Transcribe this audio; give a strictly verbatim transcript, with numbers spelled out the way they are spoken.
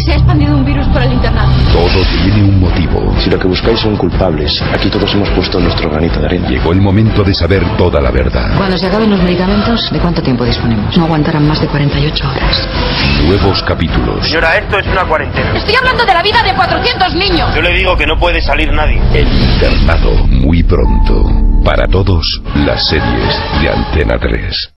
Se ha expandido un virus por el internado. Todo tiene un motivo. Si lo que buscáis son culpables, aquí todos hemos puesto nuestro granito de arena. Llegó el momento de saber toda la verdad. Cuando se acaben los medicamentos, ¿de cuánto tiempo disponemos? No aguantarán más de cuarenta y ocho horas. Nuevos capítulos. Señora, esto es una cuarentena. Estoy hablando de la vida de cuatrocientos niños. Yo le digo que no puede salir nadie. El internado, muy pronto. Para todos, las series de Antena tres.